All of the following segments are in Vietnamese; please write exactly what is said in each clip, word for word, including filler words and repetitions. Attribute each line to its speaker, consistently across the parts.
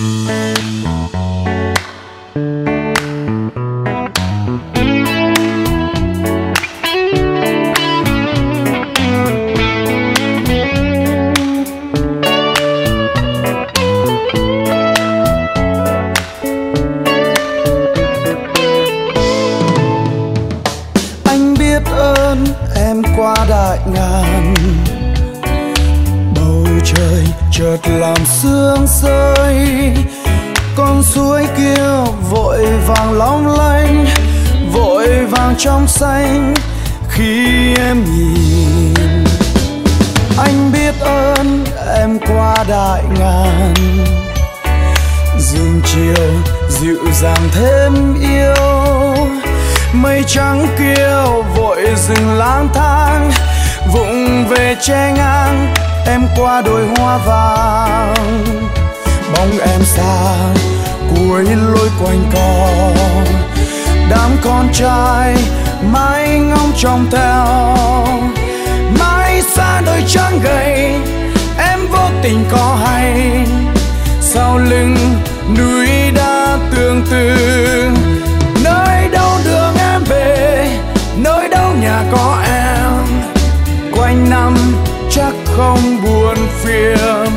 Speaker 1: qua đại ngàn, bầu trời chợt làm sương rơi, con suối kia vội vàng long lanh, vội vàng trong xanh khi em nhìn. Anh biết ơn em qua đại ngàn, rừng chiều dịu dàng thêm yêu, mây trắng kia vội dừng lang thang, vụng về che ngang em qua đồi hoa vàng. Bóng em xa cuối lối quanh co, đám con trai mãi ngóng trông theo, mãi xa đôi trắng gầy em vô tình có hay, sau lưng núi đá tương tư. Nơi đâu đường em về, nơi đâu nhà có em, quanh năm chắc không buồn phiền.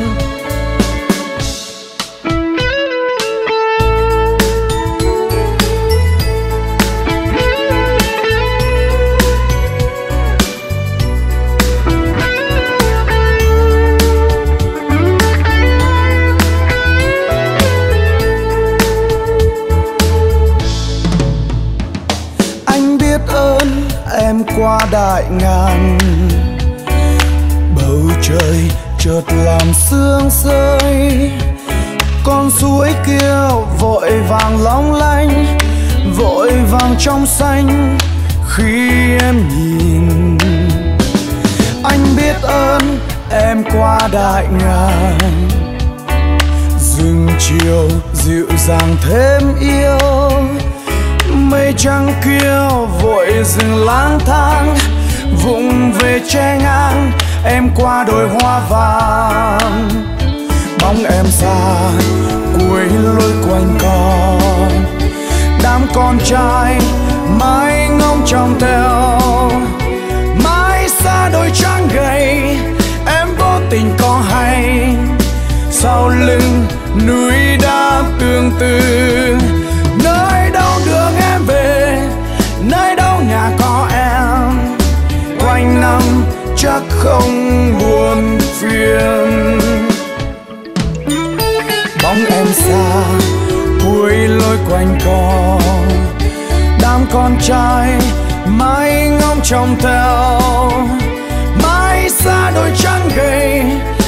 Speaker 1: Em qua đại ngàn, bầu trời chợt làm sương rơi, con suối kia vội vàng long lanh, vội vàng trong xanh khi em nhìn. Anh biết ơn em qua đại ngàn, rừng chiều dịu dàng thêm yêu, mây trắng kia vội dừng lang thang, vụng về che ngang em qua đồi hoa vàng. Bóng em xa cuối lối quanh co, đám con trai mãi ngóng trông theo, mãi xa đôi trắng gầy em vô tình có hay, sau lưng núi đá tương tư. Nơi đâu đường em về, nơi đâu nhà có em, quanh năm chắc không buồn phiền. Bóng em xa cuối lối quanh co, đám con trai mãi ngóng trông theo, mãi xa đôi trắng gầy